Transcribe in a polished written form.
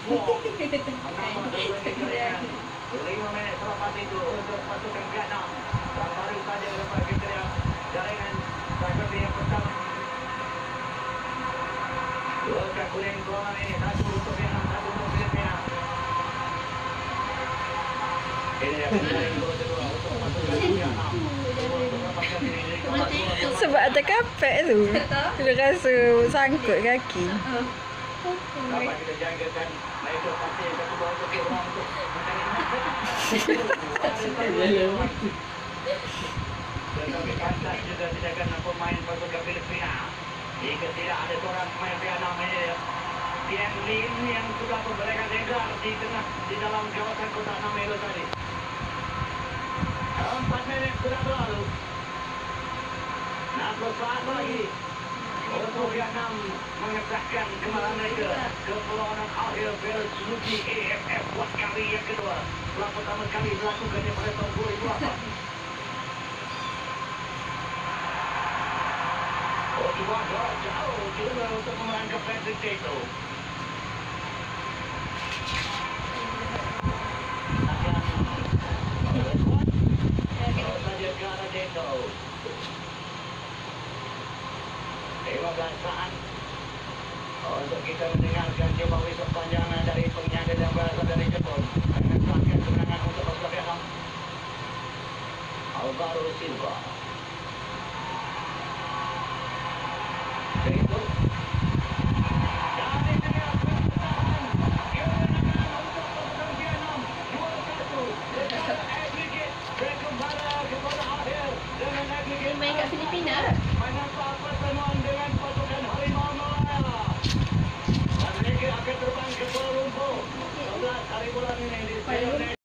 Wong. Lima menit selepas itu untuk pasukan Vietnam. Dan baru saja dapat kita jaringan cyber yang pertama. Dua kaki kuning keluar ini. Satu untuk Vietnam, satu untuk Filipina. Ini yang jaring dua kedua untuk pasukan Vietnam. Sebab ada kapek tu. Dia rasa sangkut kaki. Dapat kita jagakan mereka pasti satu bawa untuk orang untuk tetapi kandas juga tindakan pemain pasukan Filipina. Jika tidak ada seorang pemain Vietnam ini, Tien Lin yang sudah memberikan legar di tengah di dalam kawasan kota Namelo tadi. 4 menit sudah berlalu. 60 saat lagi untuk Vietnam mengesahkan kemarahan mereka ke perlawanan akhir Piala Suzuki AFF buat kali yang kedua. Setelah pertama kali melakukannya pada tahun 2008. Oh, dibuang jauh juga untuk memenangkan Patrick Tato. Kalau saja ke arah Tato. 15 saat untuk kita mendengarkan jumpa wisat panjang dari penyanyi yang berasal dari Jepun dengan pelanggan kemenangan untuk pasukan Vietnam Alvaro Silva. Itu dari tengah pertahanan kemenangan untuk pasukan Vietnam 2-1 secara aggregate berkembali kepada akhir dengan aggregate main kat Filipina. menampak pertemuan dengan pasukan Harimau Malaya. Dan mereka akan terbang ke Kuala Lumpur 11 hari bulan ini di Stadion